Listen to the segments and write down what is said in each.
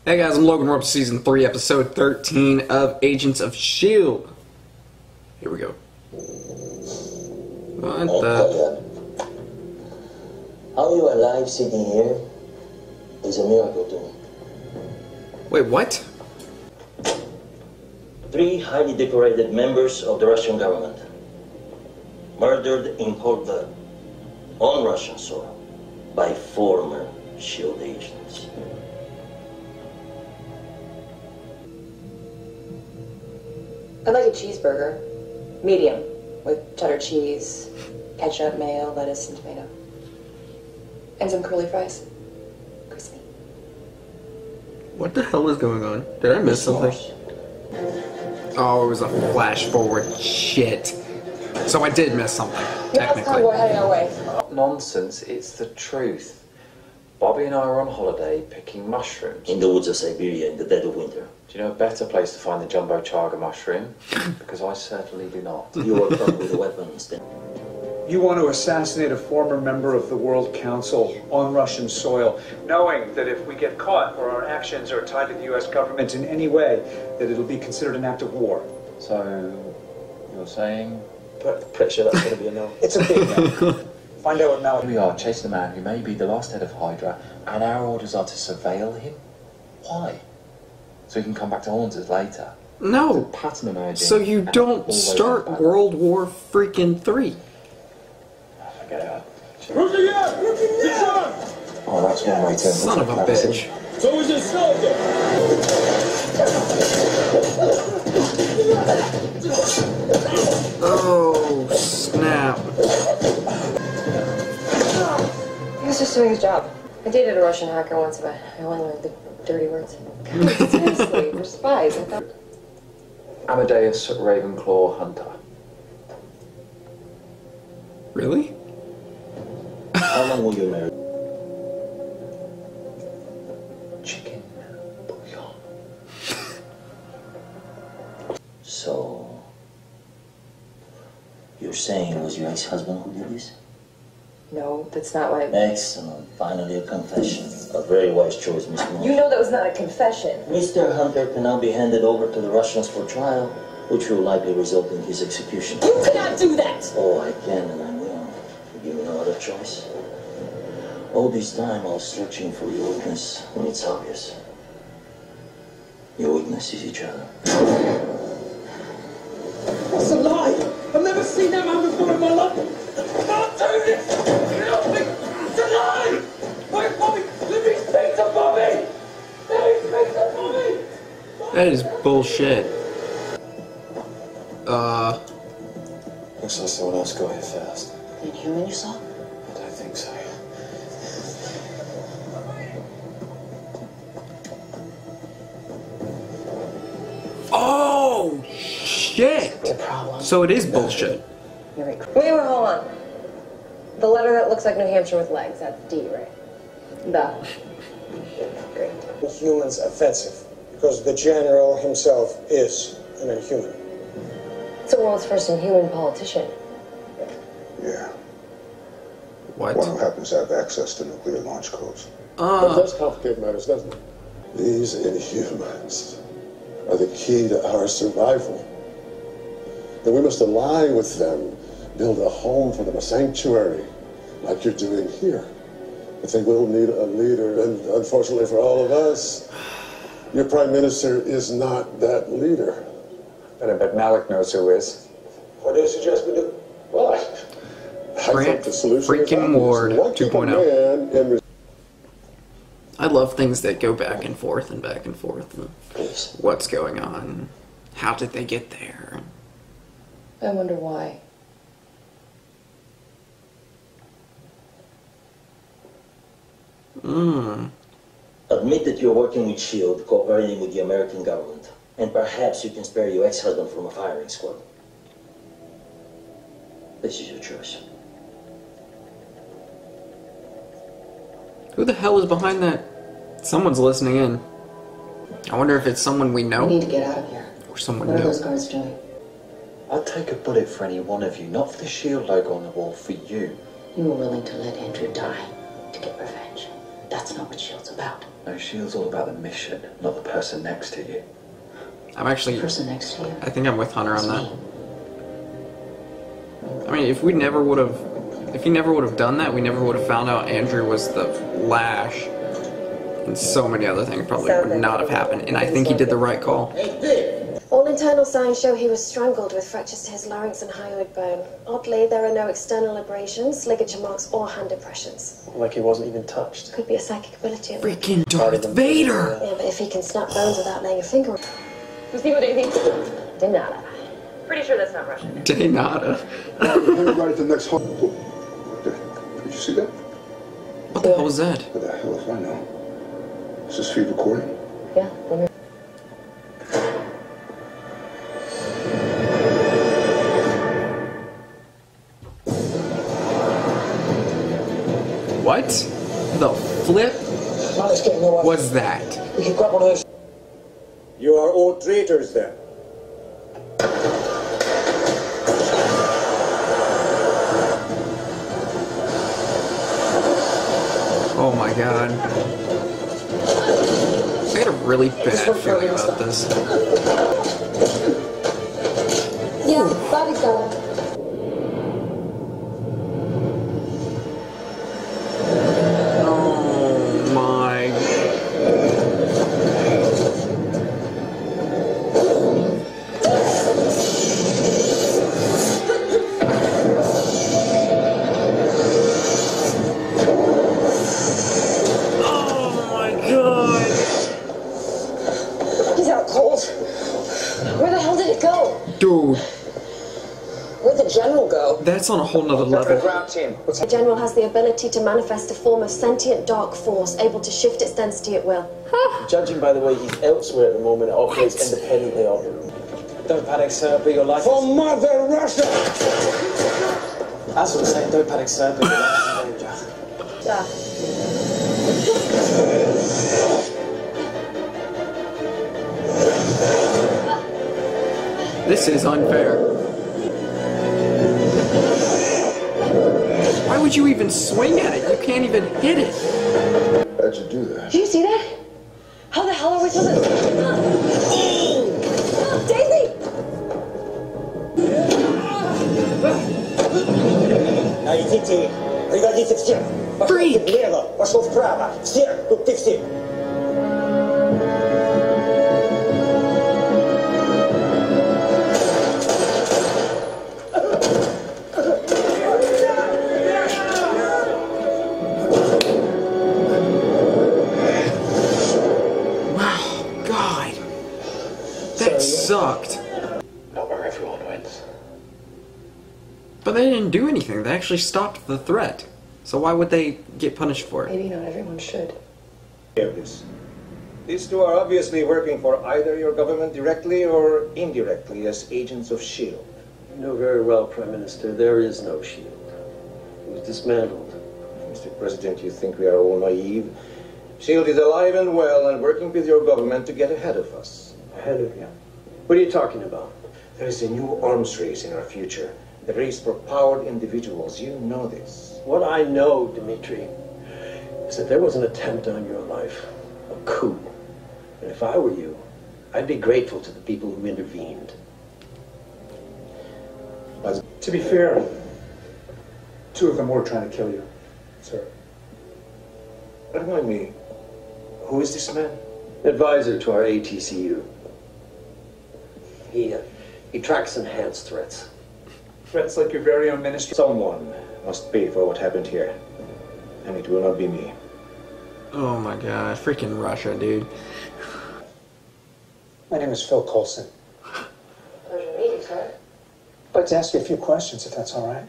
Hey guys, I'm Logan. We're up to Season 3, Episode 13 of Agents of S.H.I.E.L.D. Here we go. What the... How you alive sitting here is a miracle to me. Wait, what? 3 highly decorated members of the Russian government murdered in cold blood on Russian soil by former S.H.I.E.L.D. agents. I'd like a cheeseburger. Medium. With cheddar cheese, ketchup, mayo, lettuce, and tomato. And some curly fries. Crispy. What the hell is going on? Did I miss something? Oh, it was a flash forward. Shit. So I did miss something, technically. We're heading our way. Nonsense, it's the truth. Bobby and I were on holiday picking mushrooms. In the woods of Siberia in the dead of winter. Do you know a better place to find the jumbo chaga mushroom? Because I certainly do not. You were caught with a weapon instead. You want to assassinate a former member of the World Council on Russian soil, knowing that if we get caught or our actions are tied to the U.S. government in any way, that it'll be considered an act of war. So, you're saying? Pretty sure that's going to be a no. It's a big no. Find out what Here Malik... we are, chasing a man who may be the last head of Hydra, and our orders are to surveil him? Why? So he can come back to haunt us later. No. There's a pattern emerging. So you don't always start bad. World War freaking 3. Forget it. Oh, that's one way to... Son of a bitch. So is this soldier? Oh, snap. He was just doing his job. I dated a Russian hacker once, but I only learned the dirty words. God, seriously, we're spies. I thought... Amadeus Ravenclaw Hunter. Really? How long were you married? Chicken bouillon. So, you're saying it was your ex-husband who did this? No, that's not what I... Excellent. Finally a confession. A very wise choice, Miss Moore. You know that was not a confession. Mr. Hunter can now be handed over to the Russians for trial, which will likely result in his execution. You cannot do that! Oh, I can and I will. You give me no other choice. All this time I was searching for your weakness when it's obvious. Your weakness is each other. That's a lie! I've never seen that man before in my life! I can't do this! It's a lie! Wait, Bobby! Let me speak to Bobby! Let me speak to Bobby! That is bullshit. Looks like someone else got here first. The human you saw? I don't think so. Oh, shit. What's the problem? So it is bullshit. Wait, hold on. The letter that looks like New Hampshire with legs, that's D, right? The. Great. Humans offensive because the general himself is an inhuman. It's the world's first inhuman politician. Yeah. What? One who happens to have access to nuclear launch codes. That does complicate matters, doesn't it? These inhumans are the key to our survival. And we must align with them, build a home for them, a sanctuary, like you're doing here. I think we'll need a leader, and unfortunately for all of us, your prime minister is not that leader. But I bet Malik knows who is. What do you suggest we do? Well, I think the solution is Freaking obvious. Ward What keep a 2.0. man in I love things that go back and forth and back and forth. And what's going on? How did they get there? I wonder why. Admit that you're working with S.H.I.E.L.D., cooperating with the American government, and perhaps you can spare your ex-husband from a firing squad. This is your choice. Who the hell is behind that? Someone's listening in. I wonder if it's someone we know We need to get out of here. or someone What are new. those guards doing? I'd take a bullet for any one of you, not for the S.H.I.E.L.D. logo on the wall, for you. You were willing to let Andrew die to get revenge. That's not what S.H.I.E.L.D's about. No, S.H.I.E.L.D.'s all about the mission, not the person next to you. I'm actually... The person next to you. I think I'm with Hunter on that. I mean, if we never would have... If he never would have done that, we never would have found out Andrew was the Flash. And so many other things probably would not have happened. And I think he did the right call. All internal signs show he was strangled with fractures to his larynx and hyoid bone. Oddly, there are no external abrasions, ligature marks, or hand impressions. Like he wasn't even touched. Could be a psychic ability. Freaking Darth Vader! Yeah, but if he can snap bones without laying a finger on... Musico de De nada. Pretty sure that's not Russian. De nada. Right at the next home. Did you see that? What the hell was that? What the hell if I know? Is this feed recording? Yeah. What the flip was that? We can grab one of those. You are all traitors then. Oh my god. I had a really bad feeling about this. Yeah, body got it. Oh my. Oh my god. He's out cold. Where the hell did it go? Dude, Where'd the general go? that's on a whole nother level. The general has the ability to manifest a form of sentient dark force, able to shift its density at will. Judging by the way he's elsewhere at the moment, it operates independently of him. Don't panic, sir, but your life For Mother Russia! That's what I'm saying, don't panic, sir, but your life is in danger. Yeah. This is unfair. Why would you even swing at it? You can't even hit it. How'd you do that? Did you see that? How the hell are we supposed to... Daisy! Идите, пригодится всем. Пошел влево, пошел вправо. Все, тут ты все. God. That sucked. Not where everyone wins. But they didn't do anything. They actually stopped the threat. So why would they get punished for it? Maybe not everyone should. These two are obviously working for either your government directly or indirectly as agents of S.H.I.E.L.D. You know very well, Prime Minister, there is no S.H.I.E.L.D. It was dismantled. Mr. President, you think we are all naive? S.H.I.E.L.D. is alive and well and working with your government to get ahead of us. Ahead of you. What are you talking about? There is a new arms race in our future. The race for powered individuals. You know this. What I know, Dmitri, is that there was an attempt on your life. A coup. And if I were you, I'd be grateful to the people who intervened. To be fair, two of them were trying to kill you, sir. Remind me, who is this man? Advisor to our ATCU. He tracks enhanced threats. Threats like your very own ministry. Someone must pay for what happened here. And it will not be me. Oh my god. Freaking Russia, dude. My name is Phil Coulson. Pleasure to meet you, sir. I'd like to ask you a few questions, if that's all right.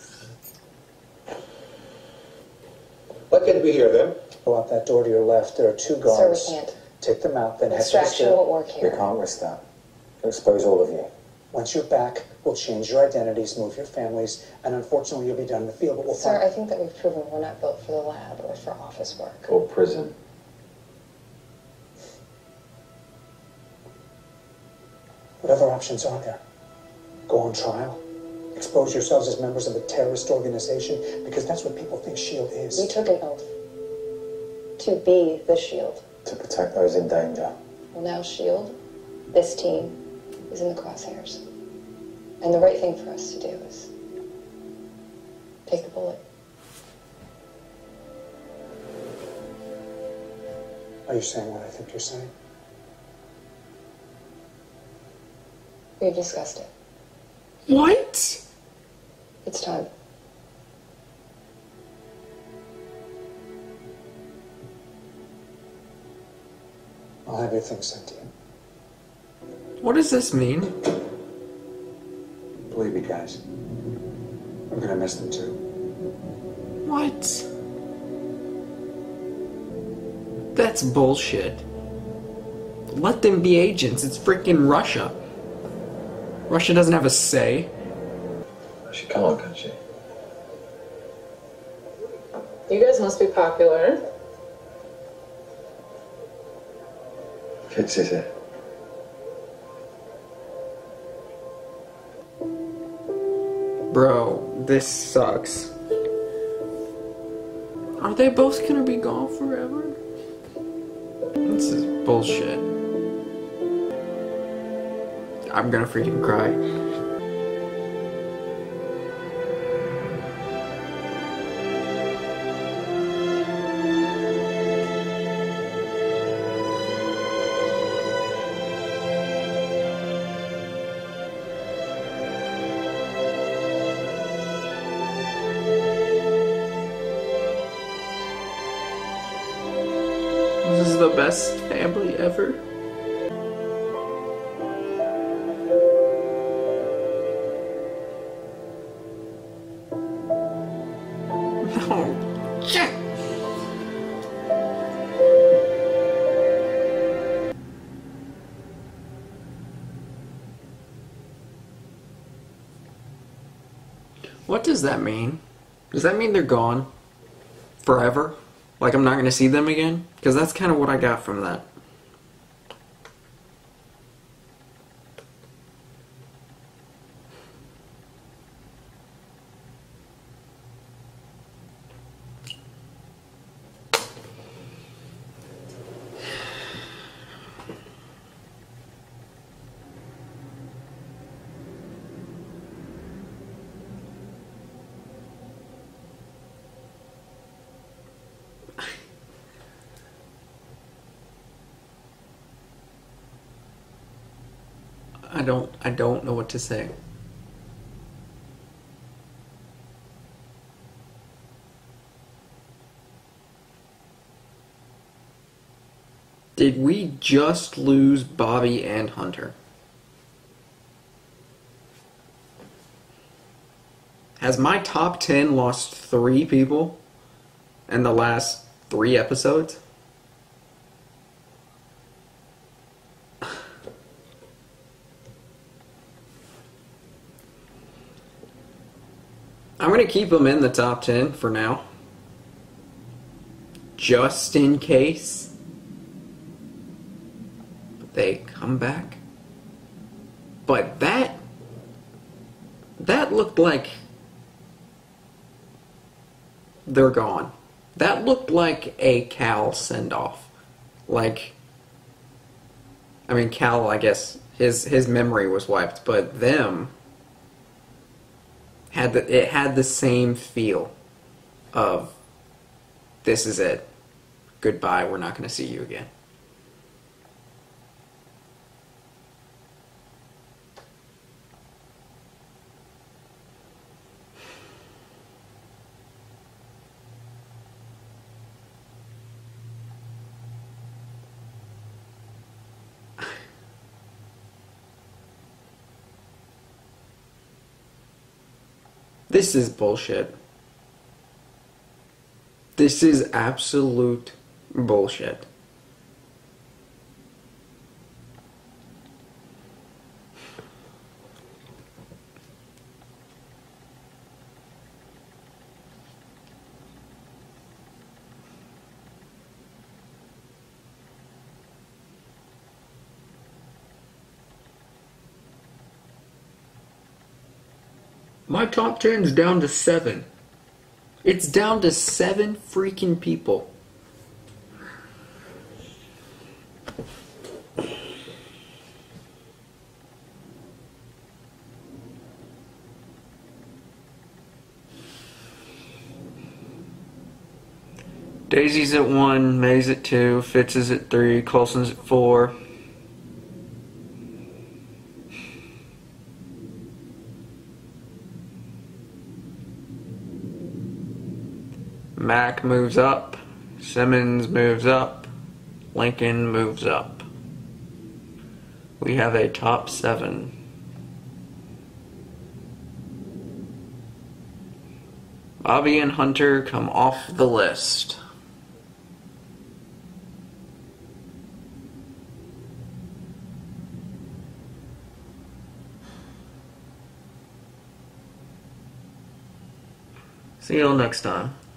What can we hear them? Go out that door to your left. There are two guards. Sir, we can't. Take them out, then head to the Distraction stair. won't work here. can't risk that. It'll expose all of you. Once you're back, we'll change your identities, move your families, and unfortunately you'll be done in the field, but we'll Sir, I find... think that we've proven we're not built for the lab or for office work. Or prison. Whatever options are there. Go on trial. Expose yourselves as members of a terrorist organization, because that's what people think S.H.I.E.L.D. is. We took an oath. To be the shield. To protect those in danger. Well, now shield, this team, is in the crosshairs. And the right thing for us to do is take the bullet. Are you saying what I think you're saying? We've discussed it. What? It's time. I'll have your things sent to you. What does this mean? Believe me, guys. I'm gonna miss them too. What? That's bullshit. Let them be agents. It's freaking Russia. Russia doesn't have a say. She can't, can she? You guys must be popular. Kids, is it? Bro, this sucks. Are they both gonna be gone forever? This is bullshit. I'm gonna freaking cry. This is the best family ever. Oh, shit. What does that mean? Does that mean they're gone? Forever? Like I'm not gonna see them again? Because that's kind of what I got from that. I don't know what to say. Did we just lose Bobby and Hunter? Has my top 10 lost 3 people in the last 3 episodes? I'm going to keep them in the top 10 for now. Just in case they come back. But that looked like they're gone. That looked like a Cal send-off. Like, I mean, Cal, I guess, his memory was wiped, but them... it had the same feel of, this is it. Goodbye, we're not going to see you again. This is bullshit. This is absolute bullshit. My top 10's down to 7. It's down to 7 freaking people. Daisy's at 1, May's at 2, Fitz is at 3, Coulson's at 4. Mac moves up, Simmons moves up, Lincoln moves up. We have a top 7. Bobby and Hunter come off the list. See you all next time.